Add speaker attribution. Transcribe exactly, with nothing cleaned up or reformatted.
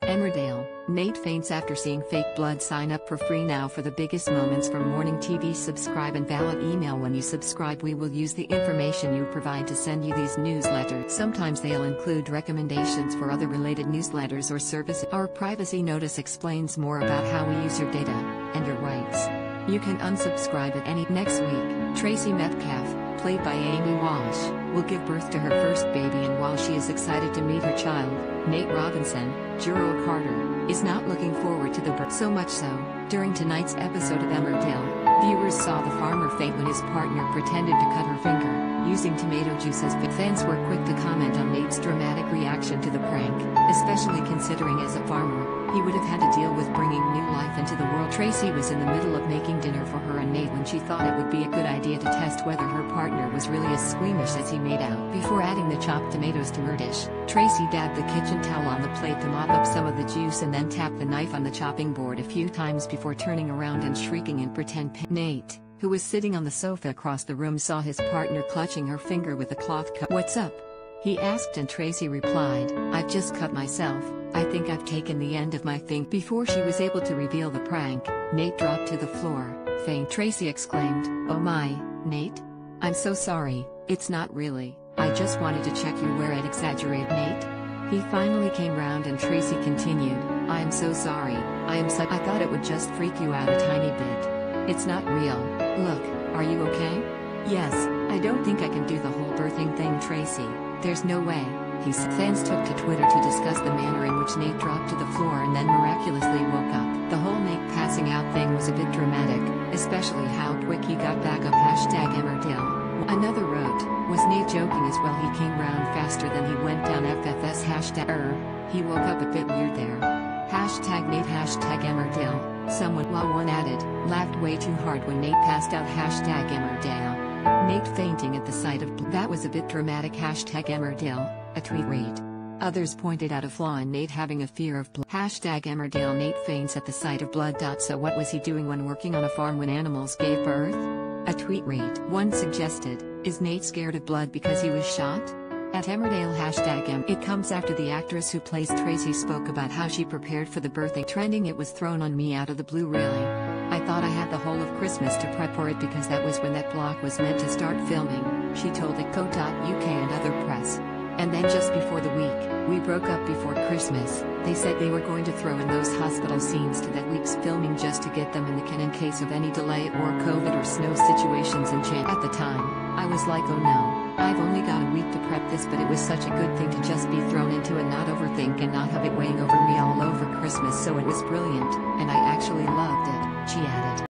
Speaker 1: Emmerdale, Nate faints after seeing fake blood. Sign up for free now for the biggest moments from morning T V. Subscribe and valid email. When you subscribe, we will use the information you provide to send you these newsletters. Sometimes they'll include recommendations for other related newsletters or services. Our privacy notice explains more about how we use your data and your rights. You can unsubscribe at any. Next week, Tracy Metcalfe, played by Amy Walsh, will give birth to her first baby, and while she is excited to meet her child, Nate Robinson, Gerald Carter, is not looking forward to the birth. So much so, during tonight's episode of Emmerdale, viewers saw the farmer faint when his partner pretended to cut her finger, using tomato juice as bait. Fans were quick to comment on Nate's dramatic reaction to the prank, especially considering as a farmer, he would have had to deal with bringing new life into the world. Tracy was in the middle of making dinner for her and Nate when she thought it would be a good idea to test whether her partner was really as squeamish as he made out. Before adding the chopped tomatoes to her dish, Tracy dabbed the kitchen towel on the plate to mop up some of the juice and then tapped the knife on the chopping board a few times before turning around and shrieking in pretend pain. Nate, who was sitting on the sofa across the room, saw his partner clutching her finger with a cloth cup. "What's up?" he asked, and Tracy replied, "I've just cut myself. I think I've taken the end of my finger." Before she was able to reveal the prank, Nate dropped to the floor, faint. Tracy exclaimed, "Oh my, Nate? I'm so sorry, it's not really. I just wanted to check you where I'd exaggerate." Nate? He finally came round and Tracy continued, "I am so sorry, I am so- I thought it would just freak you out a tiny bit. It's not real. Look, are you okay?" "Yes, I don't think I can do the whole birthing thing, Tracy. There's no way," he said. Fans took to Twitter to discuss the manner in which Nate dropped to the floor and then miraculously woke up. The whole Nate passing out thing was a bit dramatic, especially how quick he got back up. Hashtag Emmerdale. Another wrote, "Was Nate joking as well? He came round faster than he went down. F F S hashtag er, he woke up a bit weird there. Hashtag Nate hashtag Emmerdale." Someone, while one added, "Laughed way too hard when Nate passed out. Hashtag Emmerdale. Nate fainting at the sight of blood. That was a bit dramatic. Hashtag Emmerdale," a tweet read. Others pointed out a flaw in Nate having a fear of blood. Hashtag Emmerdale. Nate faints at the sight of blood. So what was he doing when working on a farm when animals gave birth? A tweet read. One suggested, "Is Nate scared of blood because he was shot?" At Emmerdale. Hashtag M. It comes after the actress who plays Tracy spoke about how she prepared for the birthing. Trending, "It was thrown on me out of the blue, really. I thought I had the whole of Christmas to prep for it because that was when that block was meant to start filming," she told it co dot U K and other press. "And then just before the week, we broke up before Christmas. They said they were going to throw in those hospital scenes to that week's filming just to get them in the can in case of any delay or COVID or snow situations in Jan. At the time, I was like, oh no, I've only got a week to prep this, but it was such a good thing to just be thrown into and not overthink and not have it weighing over me all over Christmas, so it was brilliant, and I actually loved it," she added.